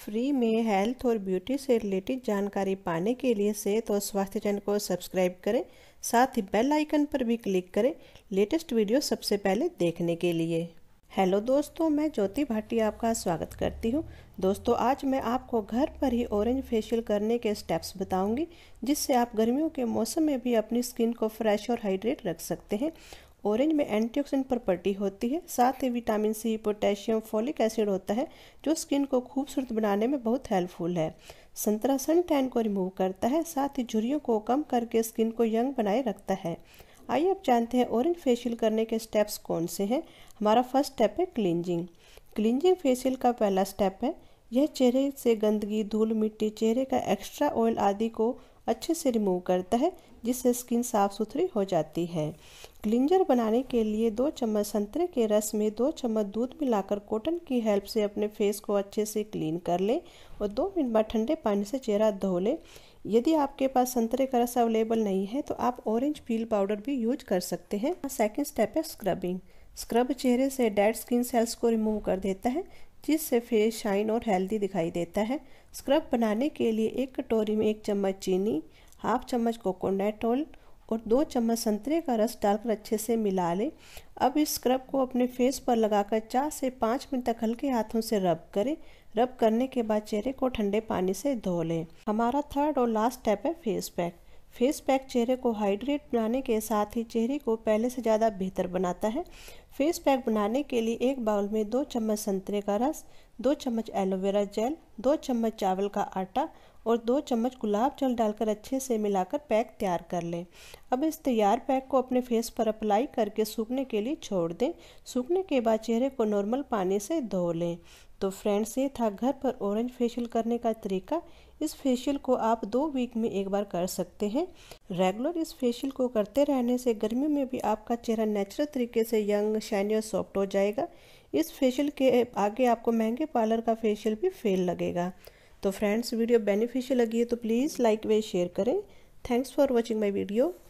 Free में health और beauty से रिलेटेड जानकारी पाने के लिए सेहत और स्वास्थ्य चैनल को सब्सक्राइब करें। साथ ही बेल आइकन पर भी क्लिक करें लेटेस्ट वीडियो सबसे पहले देखने के लिए। हेलो दोस्तों, मैं ज्योति भाटिया आपका स्वागत करती हूं। दोस्तों, आज मैं आपको घर पर ही ऑरेंज फेशियल करने के स्टेप्स बताऊंगी, जिससे आप गर्मियों के मौसम में भी अपनी स्किन को फ्रेश और हाइड्रेट रख सकते हैं। ऑरेंज में एंटीऑक्सीडेंट प्रॉपर्टी होती है, साथ ही vitamin C, potassium, folic acid होता है, जो स्किन को खूबसूरत बनाने में बहुत हेल्पफुल है। संतरा सन टैन को रिमूव करता है, साथ ही झुर्रियों को कम करके स्किन को यंग बनाए रखता है। आइए अब जानते हैं ऑरेंज फेशियल करने के स्टेप्स कौन से हैं। हमारा फर्स्ट स्टेप है क्लींजिंग। क्लींजिंग फेशियल का पहला स्टेप है। यह चेहरे से गंदगी, धूल, मिट्टी, चेहरे का एक्स्ट्रा ऑयल आदि को अच्छे से रिमूव करता है, जिससे स्किन साफ सुथरी हो जाती है। क्लींजर बनाने के लिए 2 चम्मच संतरे के रस में 2 चम्मच दूध मिलाकर कॉटन की हेल्प से अपने फेस को अच्छे से क्लीन कर लें और 2 मिनट बाद ठंडे पानी से चेहरा धो लें। यदि आपके पास संतरे का रस अवेलेबल नहीं है तो आप ऑरेंज पील पाउडर भी यूज कर सकते हैं। सेकंड स्टेप है स्क्रबिंग। स्क्रब चेहरे से डेड स्किन सेल्स को रिमूव कर देता है, जिससे फेस शाइन और हेल्दी दिखाई देता है। स्क्रब बनाने के लिए 1 कटोरी में 1 चम्मच चीनी, हाफ चम्मच कोकोनट ऑयल और 2 चम्मच संतरे का रस डालकर अच्छे से मिला लें। अब इस स्क्रब को अपने फेस पर लगाकर 4 से 5 मिनट तक हल्के हाथों से रब करें। रब करने के बाद चेहरे को ठंडे पानी से धो लें। हमारा थर्ड और लास्ट स्टेप है फेस पैक। फेस पैक चेहरे को हाइड्रेट बनाने के साथ ही चेहरे को पहले से ज़्यादा बेहतर बनाता है। फेस पैक बनाने के लिए 1 बाउल में 2 चम्मच संतरे का रस, 2 चम्मच एलोवेरा जेल, 2 चम्मच चावल का आटा और 2 चम्मच गुलाब जल डालकर अच्छे से मिलाकर पैक तैयार कर लें। अब इस तैयार पैक को अपने फेस पर अप्लाई करके सूखने के लिए छोड़ दें। सूखने के बाद चेहरे को नॉर्मल पानी से धो लें। तो फ्रेंड्स, ये था घर पर ऑरेंज फेशियल करने का तरीका। इस फेशियल को आप 2 वीक में एक बार कर सकते हैं। रेगुलर इस फेशियल को करते रहने से गर्मियों में भी आपका चेहरा नेचुरल तरीके से यंग, शाइनी और सॉफ्ट हो जाएगा। इस फेशियल के आगे आपको महंगे पार्लर का फेशियल भी फेल लगेगा। तो फ्रेंड्स, वीडियो बेनिफिशियल लगी है तो प्लीज़ लाइक व शेयर करें। Thanks for watching my video.